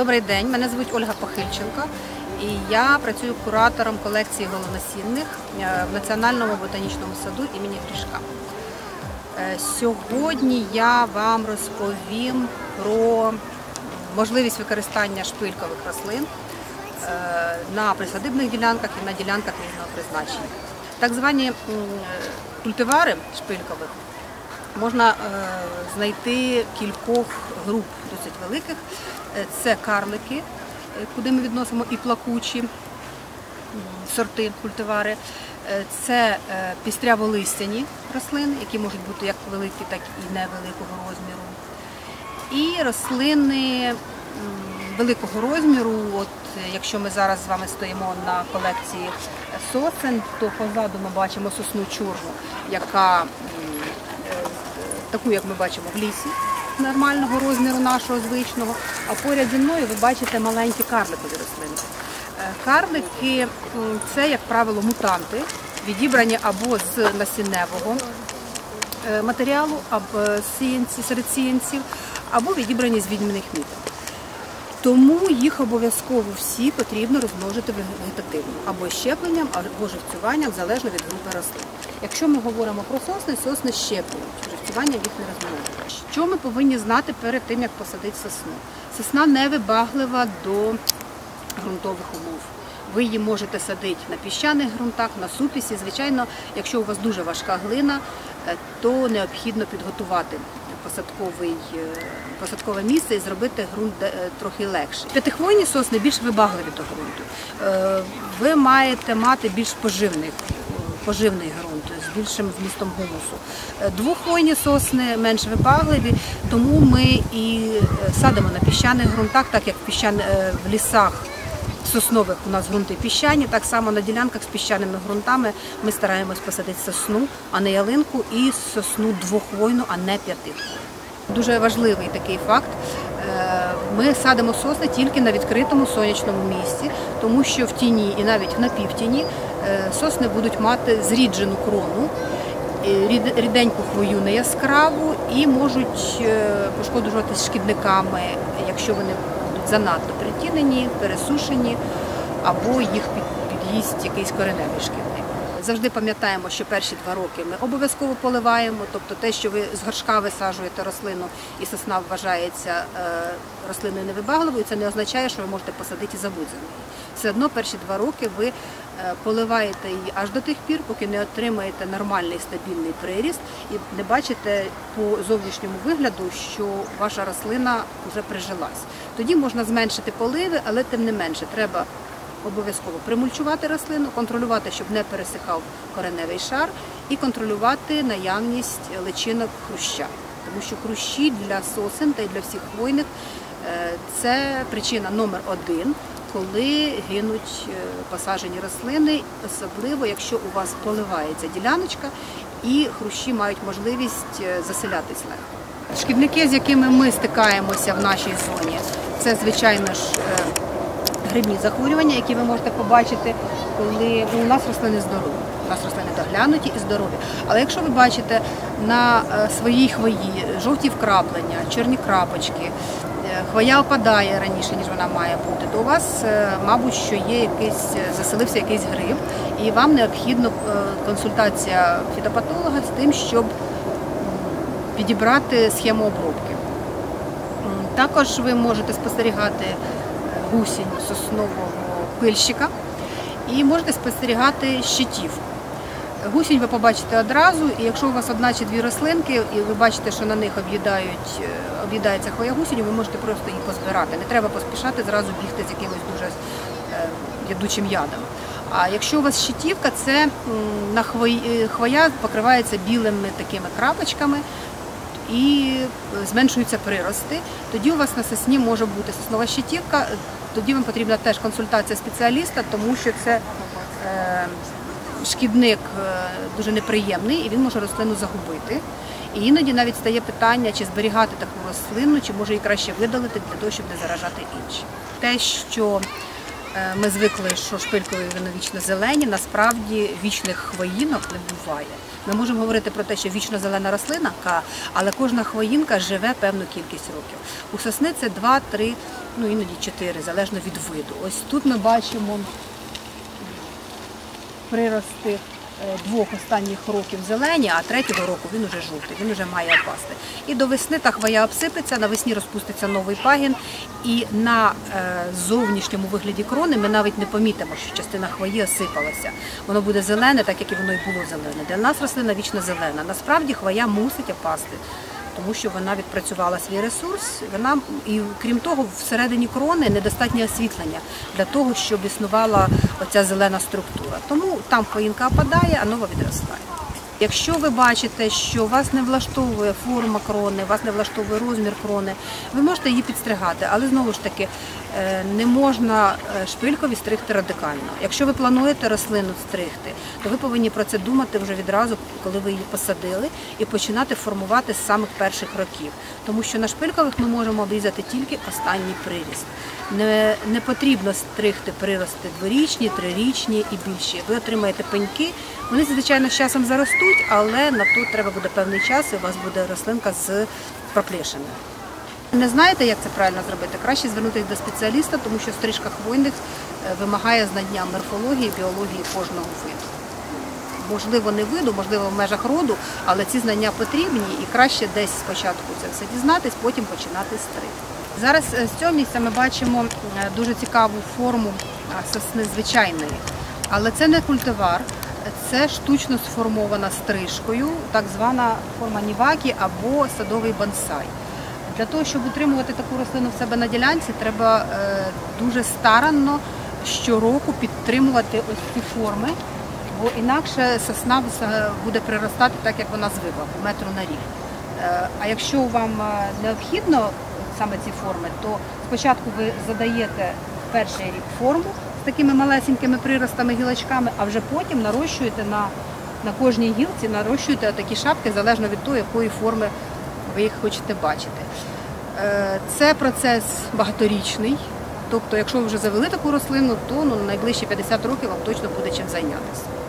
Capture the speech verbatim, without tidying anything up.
Добрий день, мене звуть Ольга Похильченко і я працюю куратором колекції голоносінних в Національному ботанічному саду імені Грішка. Сьогодні я вам розповім про можливість використання шпилькових рослин на присадибних ділянках і на ділянках різного призначення. Так звані культивари шпилькових можна знайти кількох груп досить великих. Це карлики, куди ми відносимо і плакучі сорти культивари. Це пістряволистяні рослини, які можуть бути як великі, так і невеликого розміру. І рослини великого розміру, от якщо ми зараз з вами стоїмо на колекції сосен, то позаду ми бачимо сосну чорну, яка таку, як ми бачимо в лісі, нормального розміру нашого звичного, а поряд зі мною ви бачите маленькі карликові рослини. Карлики – це, як правило, мутанти, відібрані або з насінневого матеріалу, або серед сіянців, або відібрані з відьминих міток. Тому їх обов'язково всі потрібно розмножити вегетативно, або щепленням, або живцюванням, залежно від групи рослин. Якщо ми говоримо про сосни, сосни щеплюють, живцюванням їх не розмножують. Що ми повинні знати перед тим, як посадити сосну? Сосна невибаглива до ґрунтових умов. Ви її можете садити на піщаних ґрунтах, на супісі. Звичайно, якщо у вас дуже важка глина, то необхідно підготувати посадковий, посадкове місце і зробити ґрунт трохи легший. П'ятихвойні сосни більш вибагливі до ґрунту. Ви маєте мати більш поживний, поживний ґрунт з більшим вмістом гумусу. Двохвойні сосни менш вибагливі, тому ми і садимо на піщаних ґрунтах, так як в, піщан... в лісах соснових у нас ґрунти піщані, так само на ділянках з піщаними ґрунтами ми стараємось посадити сосну, а не ялинку, і сосну двохвойну, а не п'ятихвойну. Дуже важливий такий факт. Ми садимо сосни тільки на відкритому сонячному місці, тому що в тіні і навіть в напівтіні сосни будуть мати зріджену крону, ріденьку хвою не яскраву і можуть пошкоджуватися шкідниками, якщо вони занадто притінені, пересушені, або їх під'їсть якийсь кореневий шкідник. Завжди пам'ятаємо, що перші два роки ми обов'язково поливаємо, тобто те, що ви з горшка висаджуєте рослину і сосна вважається рослиною невибагливою, це не означає, що ви можете посадити і забути за неї. Все одно перші два роки ви поливаєте її аж до тих пір, поки не отримаєте нормальний стабільний приріст і не бачите по зовнішньому вигляду, що ваша рослина вже прижилась. Тоді можна зменшити поливи, але тим не менше треба обов'язково примульчувати рослину, контролювати, щоб не пересихав кореневий шар, і контролювати наявність личинок хруща. Тому що хрущі для сосен та й для всіх хвойних – це причина номер один, коли гинуть посаджені рослини, особливо якщо у вас поливається діляночка і хрущі мають можливість заселятись легко. Шкідники, з якими ми стикаємося в нашій зоні, це, звичайно ж, грибні захворювання, які ви можете побачити, коли у нас рослини здорові. У нас рослини доглянуті і здорові. Але якщо ви бачите на своїй хвої жовті вкраплення, чорні крапочки, хвоя опадає раніше, ніж вона має бути, то у вас, мабуть, що є якийсь, заселився якийсь гриб, і вам необхідна консультація фітопатолога з тим, щоб підібрати схему обробки. Також ви можете спостерігати гусінь соснового пильщика і можете спостерігати щитів. Гусінь ви побачите одразу, і якщо у вас одна чи дві рослинки, і ви бачите, що на них об'їдається хвоя гусінь, ви можете просто її позбирати. Не треба поспішати зразу бігти з якимось дуже ядучим ядом. А якщо у вас щитівка, це на хвої, хвоя покривається білими такими крапочками і зменшуються прирости. Тоді у вас на сосні може бути соснова щитівка, тоді вам потрібна теж консультація спеціаліста, тому що це е, шкідник дуже неприємний і він може рослину загубити. І іноді навіть стає питання, чи зберігати таку рослину, чи може її краще видалити для того, щоб не заражати інші. Те, що Ми звикли, що шпилькові вони вічно зелені, насправді вічних хвоїнок не буває. Ми можемо говорити про те, що вічно зелена рослина, але кожна хвоїнка живе певну кількість років. У сосни це два-три, ну іноді чотири, залежно від виду. Ось тут ми бачимо прирости двох останніх років зелені, а третього року він уже жовтий, він вже має опасти. І до весни та хвоя обсипеться, навесні розпуститься новий пагін, і на е, зовнішньому вигляді крони ми навіть не помітимо, що частина хвої осипалася. Воно буде зелене, так як і воно і було зелене. Для нас рослина вічно зелена. Насправді хвоя мусить опасти, тому що вона відпрацювала свій ресурс, вона, і крім того, всередині крони недостатньо освітлення для того, щоб існувала оця зелена структура. Тому там хвоїнка опадає, а нова відростає. Якщо ви бачите, що вас не влаштовує форма крони, вас не влаштовує розмір крони, ви можете її підстригати, але знову ж таки не можна шпилькові стригти радикально. Якщо ви плануєте рослину стригти, то ви повинні про це думати вже відразу, коли ви її посадили, і починати формувати з самих перших років. Тому що на шпилькових ми можемо обрізати тільки останній приріст. Не, не потрібно стригти прирости дворічні, трирічні і більші. Ви отримаєте пеньки, вони, звичайно, з часом заростуть, але на то треба буде певний час, і у вас буде рослинка з проплешиною. Не знаєте, як це правильно зробити? Краще звернутися до спеціаліста, тому що стрижка хвойних вимагає знання морфології, біології кожного виду. Можливо, не виду, можливо, в межах роду, але ці знання потрібні і краще десь спочатку це все дізнатись, потім починати стригти. Зараз з цього місця ми бачимо дуже цікаву форму сосни звичайної, але це не культивар, це штучно сформована стрижкою, так звана форма нівакі або садовий бонсай. Для того, щоб утримувати таку рослину в себе на ділянці, треба дуже старанно щороку підтримувати ось ці форми, бо інакше сосна буде приростати так, як вона звикла, по метру на рік. А якщо вам необхідно саме ці форми, то спочатку ви задаєте перший рік форму з такими малесенькими приростами, гілочками, а вже потім нарощуєте на, на кожній гілці, нарощуєте такі шапки, залежно від того, якої форми ви їх хочете бачити. Це процес багаторічний, тобто якщо ви вже завели таку рослину, то ну, на найближчі п'ятдесят років вам точно буде чим зайнятися.